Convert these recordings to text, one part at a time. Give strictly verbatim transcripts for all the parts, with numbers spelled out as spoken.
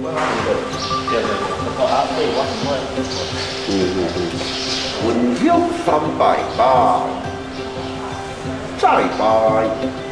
对对对，不过啊，对我因为嗯嗯嗯，文香三拜拜，再拜，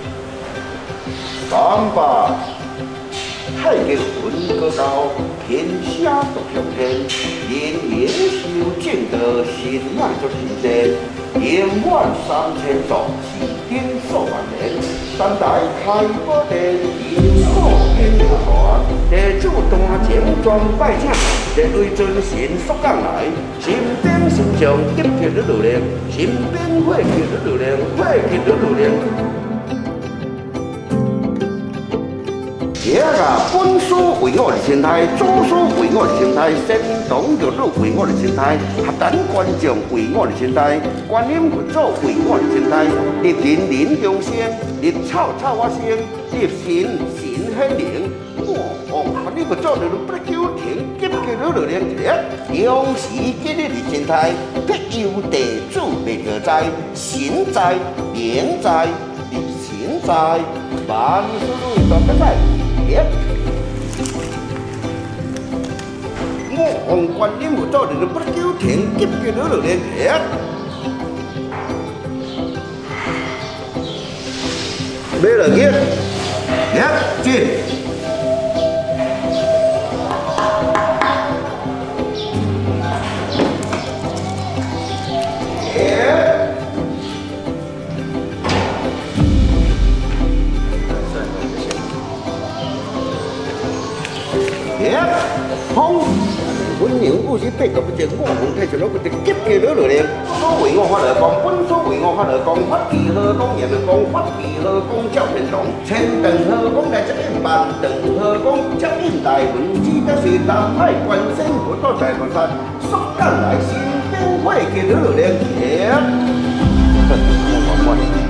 三拜，太极魂高高，天下独向天，人人修正道，心爱作神仙。 延万三千座，是经数万年。三代开宝殿，因果天下传。地主大情专拜请，一位尊神速降来。身边心上急急如律令，身边火急如律令，火急如律令。 爷啊，本师为我的心态，祖师为我的心态，神童玉女为我的心态，合丹观众为我的心态，观音佛祖为我的心态，立人人众生，立草草啊生，立神神显灵。哦，观音佛祖就不得九天，急急如律令一日，永时今日的心态，必有地主未可在，神在灵在，立神在，万事如意都不在。 我红观音佛祖就不得九天，急急如律令耶！买了耶，耶进。好，本人故事八个不正，我红太上老个就急急如律令。所为我法而讲，本所为我法而讲，法义何讲言而讲，法义何讲照天堂。千等何讲来接应万等何讲接应大文，只得是南海观世佛祖在佛山，速降来新兵会急如律令。我我我。